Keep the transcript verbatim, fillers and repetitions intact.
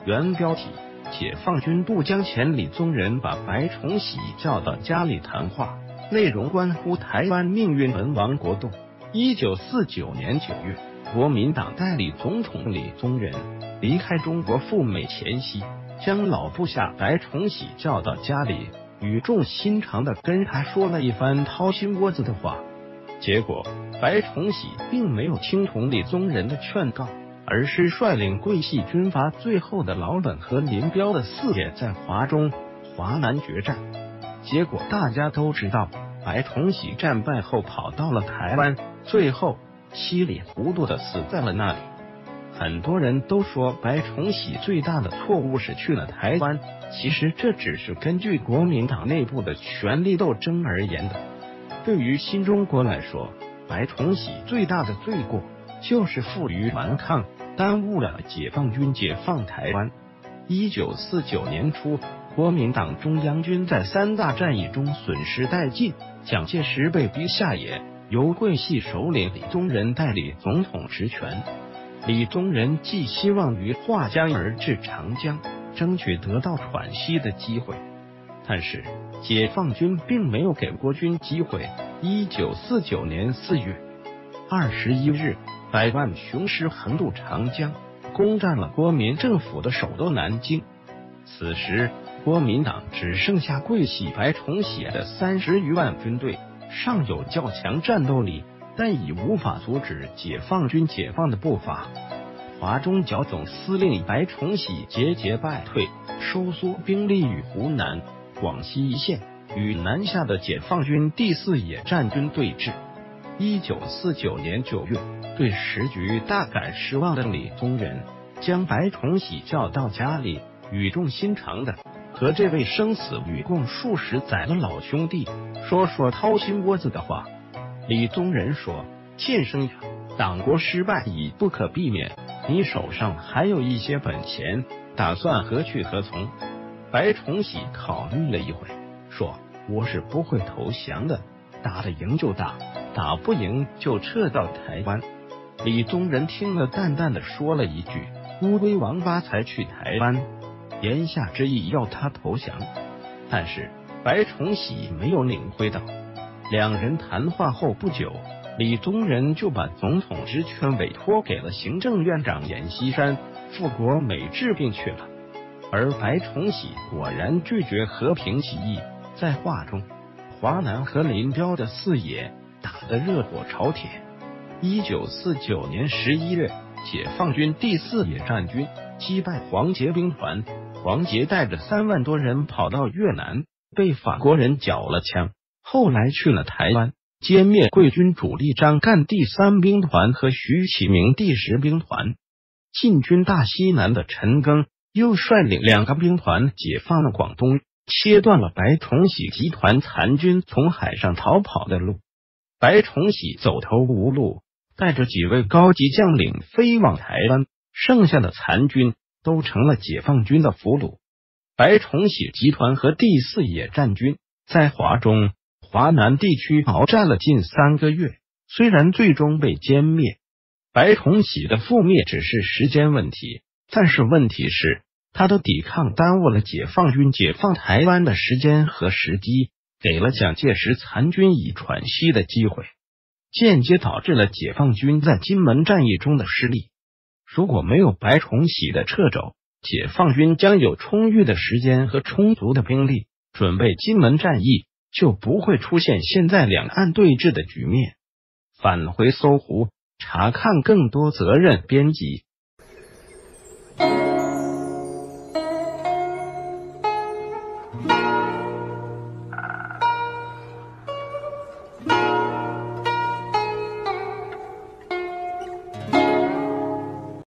原标题：解放军渡江前，李宗仁把白崇禧叫到家里谈话，内容关乎台湾命运。文王国栋。一九四九年九月，国民党代理总统李宗仁离开中国赴美前夕，将老部下白崇禧叫到家里，语重心长地跟他说了一番掏心窝子的话。结果，白崇禧并没有听从李宗仁的劝告，而是率领桂系军阀最后的老本和林彪的四爷在华中、华南决战。结果大家都知道，白崇禧战败后跑到了台湾，最后稀里糊涂的死在了那里。很多人都说白崇禧最大的错误是去了台湾，其实这只是根据国民党内部的权力斗争而言的。对于新中国来说，白崇禧最大的罪过就是负隅顽抗，耽误了解放军解放台湾。一九四九年初，国民党中央军在三大战役中损失殆尽，蒋介石被逼下野，由桂系首领李宗仁代理总统职权。李宗仁寄希望于划江而治长江，争取得到喘息的机会，但是解放军并没有给国军机会。一九四九年四月二十一日，百万雄师横渡长江，攻占了国民政府的首都南京。此时，国民党只剩下桂系白崇禧的三十余万军队，尚有较强战斗力，但已无法阻止解放军解放的步伐。华中剿总司令白崇禧节节败退，收缩兵力于湖南、广西一线，与南下的解放军第四野战军对峙。一九四九年九月，对时局大感失望的李宗仁将白崇禧叫到家里，语重心长的和这位生死与共数十载的老兄弟说说掏心窝子的话。李宗仁说：“庆生呀，党国失败已不可避免，你手上还有一些本钱，打算何去何从？”白崇禧考虑了一会，说：“我是不会投降的，打得赢就打，打不赢就撤到台湾。”李宗仁听了，淡淡的说了一句：“乌龟王八才去台湾。”言下之意要他投降，但是白崇禧没有领会到。两人谈话后不久，李宗仁就把总统职权委托给了行政院长阎锡山，赴国美治病去了。而白崇禧果然拒绝和平起义，在华中、华南和林彪的四野打得热火朝天。一九四九年十一月，解放军第四野战军击败黄捷兵团，黄捷带着三万多人跑到越南，被法国人缴了枪，后来去了台湾，歼灭桂军主力张干第三兵团和徐启明第十兵团。进军大西南的陈赓又率领两个兵团解放了广东，切断了白崇禧集团残军从海上逃跑的路。白崇禧走投无路，带着几位高级将领飞往台湾，剩下的残军都成了解放军的俘虏。白崇禧集团和第四野战军在华中、华南地区鏖战了近三个月，虽然最终被歼灭，白崇禧的覆灭只是时间问题，但是问题是他的抵抗耽误了解放军解放台湾的时间和时机，给了蒋介石残军以喘息的机会，间接导致了解放军在金门战役中的失利。如果没有白崇禧的掣肘，解放军将有充裕的时间和充足的兵力准备金门战役，就不会出现现在两岸对峙的局面。返回搜狐，查看更多责任编辑。